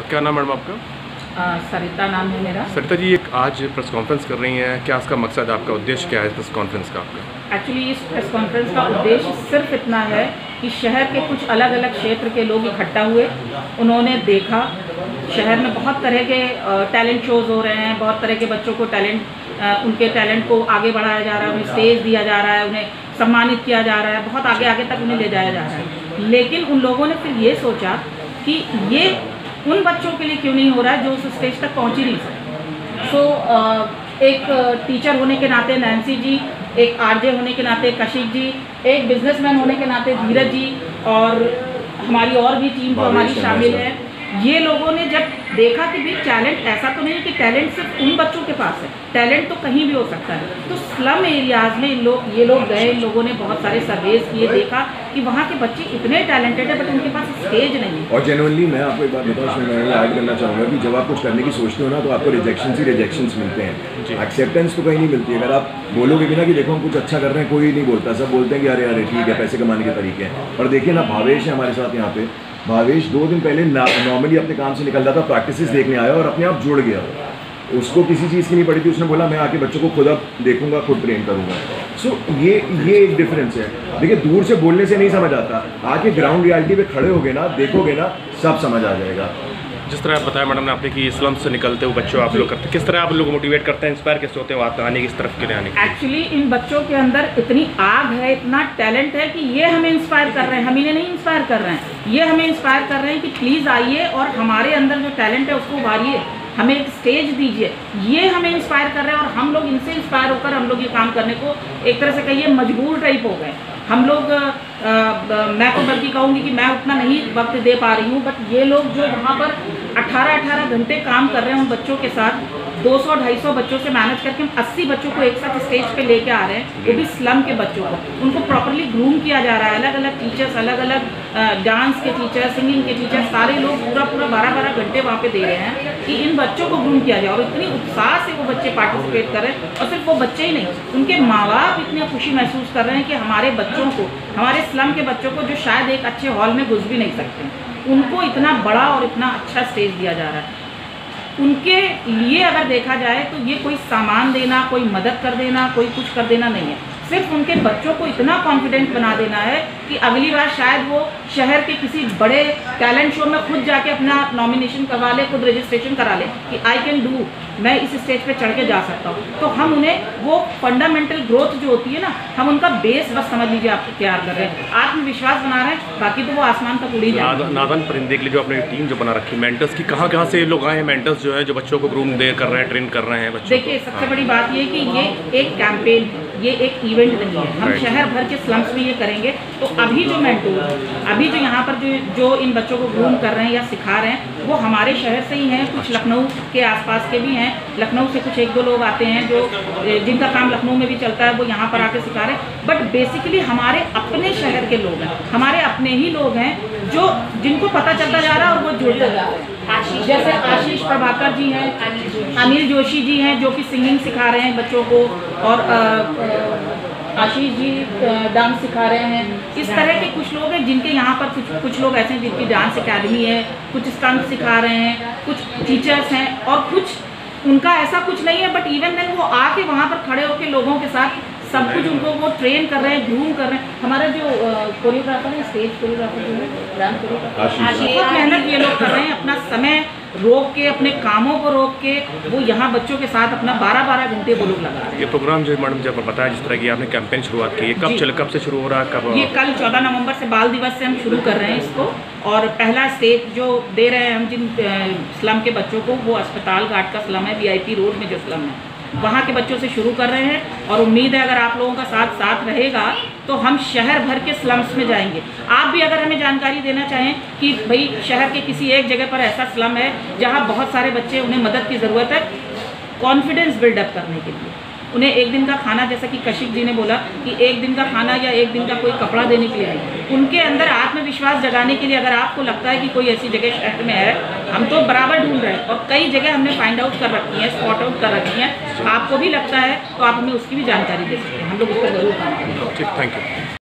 क्या नाम मैडम आपका? सरिता नाम है मेरा। सरिता जी, एक आज प्रेस कॉन्फ्रेंस कर रही हैं, क्या इसका मकसद, आपका उद्देश्य क्या है प्रेस कॉन्फ्रेंस का आपका? एक्चुअली इस प्रेस कॉन्फ्रेंस का उद्देश्य सिर्फ इतना है कि शहर के कुछ अलग अलग क्षेत्र के लोग इकट्ठा हुए, उन्होंने देखा शहर में बहुत तरह के टैलेंट शोज़ हो रहे हैं, बहुत तरह के बच्चों को उनके टैलेंट को आगे बढ़ाया जा रहा है, उन्हें स्टेज दिया जा रहा है, उन्हें सम्मानित किया जा रहा है, बहुत आगे आगे तक उन्हें ले जाया जा रहा है। लेकिन उन लोगों ने फिर ये सोचा कि ये उन बच्चों के लिए क्यों नहीं हो रहा है जो उस स्टेज तक पहुंच ही नहीं सकते। एक टीचर होने के नाते नैन्सी जी, एक आरजे होने के नाते कशिश जी, एक बिजनेसमैन होने के नाते धीरज जी, और हमारी और भी टीम तो हमारी शामिल है। ये लोगों ने जब देखा कि भाई टैलेंट ऐसा तो नहीं कि टैलेंट सिर्फ उन बच्चों के पास है, टैलेंट तो कहीं भी हो सकता है, तो स्लम एरियाज़ में ये लोग गए, इन लोगों ने बहुत सारे सर्वेज किए, देखा कि वहाँ के बच्चे इतने टैलेंटेड है बट उनके पास स्टेज नहीं है। और जेन्युइनली मैं आपको एक बात बताऊँ, उसमें मैं ऐड करना चाहूँगा कि जब आप कुछ करने की सोचते हो ना तो आपको रिजेक्शंस मिलते हैं, एक्सेप्टेंस तो कहीं नहीं मिलती है। अगर आप बोलोगे भी ना कि देखो हम कुछ अच्छा कर रहे हैं, कोई नहीं बोलता, सब बोलते हैं कि अरे अरे ठीक है, पैसे कमाने के तरीके हैं। और देखिए ना, भावेश है हमारे साथ यहाँ पे। भावेश 2 दिन पहले नॉर्मली अपने काम से निकल रहा था, प्रैक्टिसेस देखने आया और अपने आप जुड़ गया। उसको किसी चीज़ की नहीं पड़ी थी, उसने बोला मैं आके बच्चों को खुद अब देखूंगा, खुद ट्रेन करूंगा। सो ये एक डिफरेंस है। देखिए, दूर से बोलने से नहीं समझ आता, आके ग्राउंड रियलिटी पे खड़े होगे ना, देखोगे ना, सब समझ आ जाएगा। जिस तरह आप बताया मैडम ने आपने कि इस्लाम से निकलते हुए बच्चों आप लोग करते, किस तरह आप लोग मोटिवेट करते हैं, इंस्पायर कैसे होते हैं आप आने की इस तरफ के लिए आने की? एक्चुअली इन बच्चों के अंदर इतनी आग है, इतना टैलेंट है कि ये हमें इंस्पायर कर रहे हैं, हम इन्हें नहीं इंस्पायर कर रहे हैं, ये हमें इंस्पायर कर रहे हैं कि प्लीज़ आइए और हमारे अंदर जो टैलेंट है उसको उभारिए, हमें एक स्टेज दीजिए। ये हमें इंस्पायर कर रहे हैं और हम लोग इनसे इंस्पायर होकर हम लोग ये काम करने को एक तरह से कहिए मजबूर टाइप हो गए हम लोग। मैं तो बल्कि कहूँगी कि मैं उतना नहीं वक्त दे पा रही हूँ, बट ये लोग जो वहाँ पर 18 घंटे काम कर रहे हैं उन बच्चों के साथ, 200-250 बच्चों से मैनेज करके हम 80 बच्चों को एक साथ स्टेज पे लेके आ रहे हैं, वो भी स्लम के बच्चों को। उनको प्रॉपरली ग्रूम किया जा रहा है, अलग अलग टीचर्स, अलग अलग डांस के टीचर, सिंगिंग के टीचर, सारे लोग पूरा 12-12 घंटे वहाँ पे दे रहे हैं कि इन बच्चों को ग्रूम किया जाए। और इतनी उत्साह से वो बच्चे पार्टिसिपेट कर रहे हैं, और सिर्फ वो बच्चे ही नहीं, उनके माँ बाप इतनी खुशी महसूस कर रहे हैं कि हमारे बच्चों को, हमारे स्लम के बच्चों को जो शायद एक अच्छे हॉल में घुस भी नहीं सकते, उनको इतना बड़ा और इतना अच्छा स्टेज दिया जा रहा है। उनके लिए अगर देखा जाए तो ये कोई सामान देना, कोई मदद कर देना, कोई कुछ कर देना नहीं है, सिर्फ उनके बच्चों को इतना कॉन्फिडेंट बना देना है कि अगली बार शायद वो शहर के किसी बड़े टैलेंट शो में खुद जाके अपना नॉमिनेशन करवा ले, खुद रजिस्ट्रेशन करा ले कि आई कैन डू, मैं इस स्टेज पे चढ़ के जा सकता हूँ। तो हम उन्हें वो फंडामेंटल ग्रोथ जो होती है ना, हम उनका बेस बस समझ लीजिए आप तैयार कर रहे हैं, आत्मविश्वास बना रहे हैं, बाकी तो वो आसमान तक उड़ी जाए। नादन परिंदे के लिए जो अपनी टीम जो बना रखी है, मेंटर्स की कहाँ से लोग आए हैं, मेंटर्स जो है जो बच्चों को ग्रूम कर रहे हैं, ट्रेन कर रहे हैं बच्चों? देखिए, सबसे बड़ी बात ये कि ये एक कैंपेन है, ये एक इवेंट नहीं है, हम शहर भर के स्लम्स में ये करेंगे। तो अभी जो मेंटोर, अभी जो यहाँ पर जो इन बच्चों को ग्रूम कर रहे हैं या सिखा रहे हैं, वो हमारे शहर से ही हैं, कुछ लखनऊ के आसपास के भी हैं, लखनऊ से कुछ 1-2 लोग आते हैं जो जिनका काम लखनऊ में भी चलता है, वो यहाँ पर आके सिखा रहे हैं। बट बेसिकली हमारे अपने शहर के लोग हैं, हमारे अपने ही लोग हैं जो जिनको पता चलता जा रहा है और वो जुड़ते जा रहे हैं। जैसे आशीष प्रभाकर जी हैं, अनिल जोशी जी हैं जो कि सिंगिंग सिखा रहे हैं बच्चों को, और आशीष जी डांस सिखा रहे हैं। इस तरह के कुछ लोग हैं जिनके यहाँ पर कुछ लोग ऐसे हैं जिनकी डांस एकेडमी है, कुछ स्टंट सिखा रहे हैं, कुछ टीचर्स हैं, और कुछ उनका ऐसा कुछ नहीं है, बट इवन देन वो आके वहाँ पर खड़े होकर लोगों के साथ सब कुछ उनको वो ट्रेन कर रहे हैं, ग्रूम कर रहे हैं। हमारा जो कोरियोग्राफर है, स्टेज कोरियोग्राफर जो है, डांस कोरियोग्राफर, बहुत मेहनत ये लोग कर रहे हैं, अपना समय रोक के, अपने कामों को रोक के वो यहाँ बच्चों के साथ अपना 12-12 घंटे वो लोग लगा रहे हैं। ये प्रोग्राम जो मैडम जब बताया जिस तरह की आपने कैंपेन शुरुआत की, कब से शुरू हो रहा है, कब? ये कल 14 नवंबर से बाल दिवस से हम शुरू कर रहे हैं इसको, और पहला स्टेज जो दे रहे हैं हम जिन स्लम के बच्चों को, वो अस्पताल घाट का स्लम है, VIP रोड में जो स्लम है, वहाँ के बच्चों से शुरू कर रहे हैं। और उम्मीद है अगर आप लोगों का साथ रहेगा तो हम शहर भर के स्लम्स में जाएंगे। आप भी अगर हमें जानकारी देना चाहें कि भाई शहर के किसी एक जगह पर ऐसा स्लम है जहाँ बहुत सारे बच्चे, उन्हें मदद की ज़रूरत है कॉन्फिडेंस बिल्डअप करने के लिए, उन्हें एक दिन का खाना, जैसा कि कशिश जी ने बोला कि एक दिन का खाना या एक दिन का कोई कपड़ा देने के लिए नहीं, उनके अंदर आत्मविश्वास जगाने के लिए अगर आपको लगता है कि कोई ऐसी जगह शहर में है, हम तो बराबर ढूंढ रहे हैं और कई जगह हमने फाइंड आउट कर रखी है, स्पॉट आउट कर रखी है, आपको भी लगता है तो आप हमें उसकी भी जानकारी दे सकते हैं, हम लोग उस पर जरूर काम करेंगे। ठीक, थैंक यू।